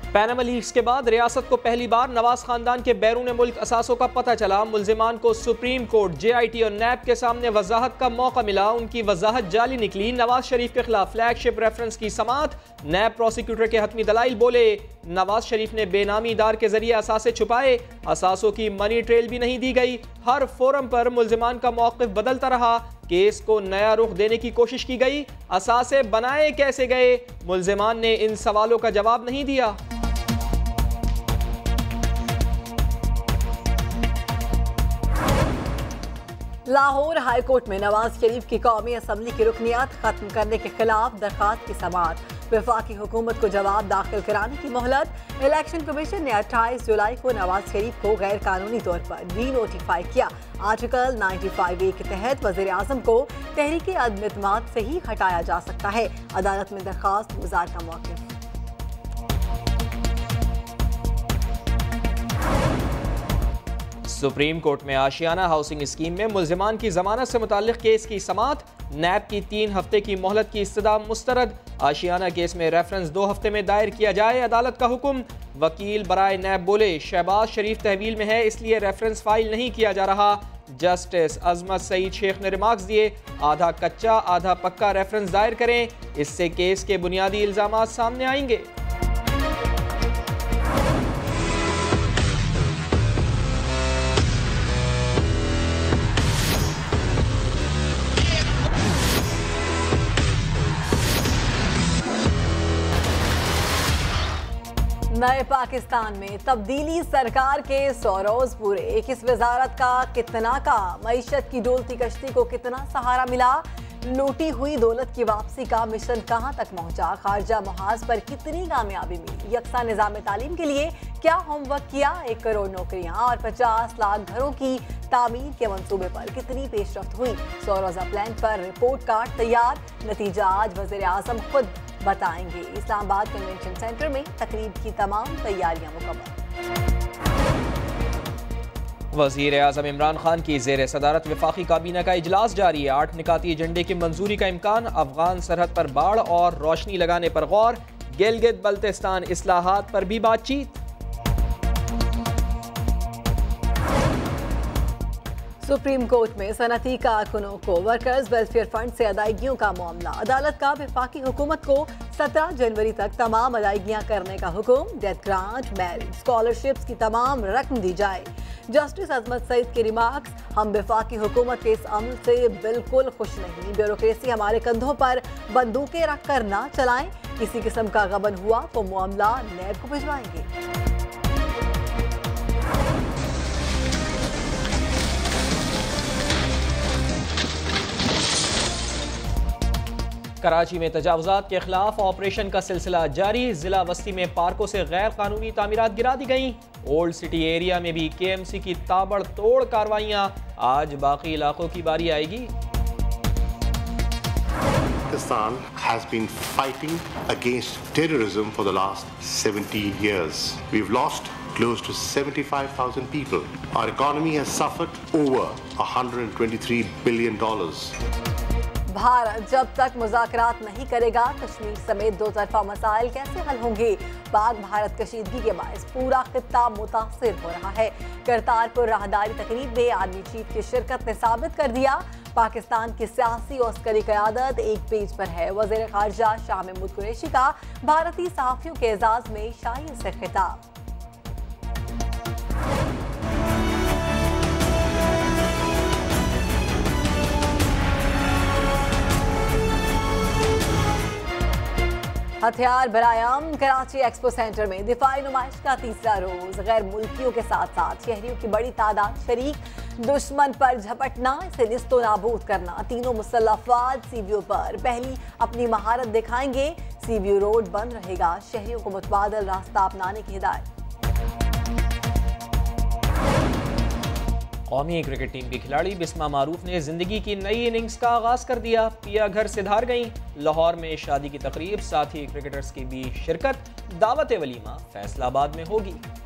Panama leaks के बाद रियासत को पहली बार नवाज खानदान के बैरून मुल्क असासों का पता चला। मुल्जिमान को सुप्रीम कोर्ट, JIT और नैब के सामने वजाहत का मौका मिला। उनकी वजाहत जाली निकली। नवाज शरीफ के खिलाफ फ्लैगशिप रेफरेंस की समाअत। नैब प्रोसिक्यूटर के हतमी दलाइल बोले, नवाज शरीफ ने बेनामी दार के जरिए असासे छुपाए। असासों की मनी ट्रेल भी नहीं दी गई। हर फोरम पर मुल्जिमान का मौक़िफ़ बदलता रहा। केस को नया रुख देने की कोशिश की गई। असासे बनाए कैसे गए? मुल्जिमान ने इन सवालों का जवाब नहीं दिया। लाहौर हाई कोर्ट में नवाज शरीफ की कौमी असम्बली की रुकनियत खत्म करने के खिलाफ दरखास्त की समाअत। वफाकी हुकूमत को जवाब दाखिल कराने की मोहलत। इलेक्शन कमीशन ने 28 जुलाई को नवाज शरीफ को गैर कानूनी तौर पर डी नोटिफाई किया। आर्टिकल 95A के तहत वज़ीर आज़म को तहरीक अदम इत्माद से ही हटाया जा सकता है। अदालत में दरखास्त गुजार का मौक़िफ़। सुप्रीम कोर्ट में आशियाना हाउसिंग स्कीम में मुल्जिमान की जमानत से मुताल्लिक केस की समाअत। नैब की 3 हफ्ते की मोहलत की इस्तदा मुस्तरद। आशियाना केस में रेफरेंस 2 हफ्ते में दायर किया जाए, अदालत का हुक्म। वकील बराए नैब बोले, शहबाज शरीफ तहवील में है, इसलिए रेफरेंस फाइल नहीं किया जा रहा। जस्टिस अजमत सईद शेख ने रिमार्क्स दिए, आधा कच्चा आधा पक्का रेफरेंस दायर करें, इससे केस के बुनियादी इल्जामात सामने आएंगे। नए पाकिस्तान में तब्दीली सरकार के 100 रोज पूरे। किस वजारत का कितना काम? मईशत की डोलती कश्ती को कितना सहारा मिला? लूटी हुई दौलत की वापसी का मिशन कहां तक पहुंचा? खारजा मुहाज पर कितनी कामयाबी मिली? यकसा निज़ाम तालीम के लिए क्या होमवर्क किया? 1 करोड़ नौकरियां और 50 लाख घरों की तामीर के मंसूबे पर कितनी पेशरफ्त हुई? 100 रोज़ा प्लान पर रिपोर्ट कार्ड तैयार। नतीजा आज वज़ीर आज़म खुद बताएंगे। इस्लामाबाद कन्वेंशन सेंटर में तकरीब की तमाम तैयारियां मुकम्मल। वज़ीर आज़म इमरान खान की ज़ेर सदारत वफाकी काबीना का इजलास जारी है। 8 निकाती एजेंडे की मंजूरी का इम्कान। अफगान सरहद पर बाढ़ और रोशनी लगाने पर गौर। गिलगित बल्तिस्तान इस्लाहात पर भी बातचीत। सुप्रीम कोर्ट में सनती कारकुनों को वर्कर्स वेलफेयर फंड से अदायगियों का मामला। अदालत का वफाकी हुकूमत को 17 जनवरी तक तमाम अदायगियां करने का हुक्म। डेथ ग्रांट, मेरिट, स्कॉलरशिप्स की तमाम रकम दी जाए। जस्टिस अजमत सईद के रिमार्क्स, हम वफाकी हुकूमत के इस अमल से बिल्कुल खुश नहीं। ब्यूरोक्रेसी हमारे कंधों पर बंदूकें रख कर ना चलाएं। किसी किस्म का गबन हुआ तो मामला नैब को भिजवाएंगे। कराची में तजावुजात के खिलाफ ऑपरेशन का सिलसिला जारी। जिला बस्ती में पार्कों से गैर कानूनी तामीरात गिरा दी गई। ओल्ड सिटी एरिया में भी KMC की ताबड़तोड़ कार्रवाइयां। आज बाकी इलाकों की बारी आएगी। Pakistan has been fighting against terrorism for the last 17 years. We've lost close to 75,000 people. Our economy has suffered over $123 billion. Bharat जब तक मुज़ाकरात नहीं करेगा, कश्मीर समेत 2 तरफा मसाइल कैसे हल होंगे? पाक भारत कशीदगी के बायस पूरा खित्ता मुतासिर हो रहा है। करतारपुर राहदारी तकरीब में आर्मी चीफ की शिरकत ने साबित कर दिया, पाकिस्तान की सियासी और अस्करी क़यादत एक पेज पर है। वज़ीर ख़ारजा शाह महमूद कुरैशी का भारतीय सहाफ़ियों के एजाज़ में शायर से खिताब। हथियार बरायाम। कराची एक्सपो सेंटर में दिफाई नुमाइश का तीसरा रोज। गैर मुल्कियों के साथ साथ शहरियों की बड़ी तादाद शरीक। दुश्मन पर झपटना, इसे निस्तो नाबूद करना। तीनों मुसल्लह अफवाज CBO पर पहली अपनी महारत दिखाएंगे। CBO रोड बंद रहेगा। शहरियों को मुतबादल रास्ता अपनाने की हिदायत। कौमी क्रिकेट टीम की खिलाड़ी बिस्मा मारूफ ने जिंदगी की नई इनिंग्स का आगाज कर दिया। पिया घर से धार गईं। लाहौर में शादी की तकरीब, साथ ही क्रिकेटर्स की भी शिरकत। दावत वलीमा फैसलाबाद में होगी।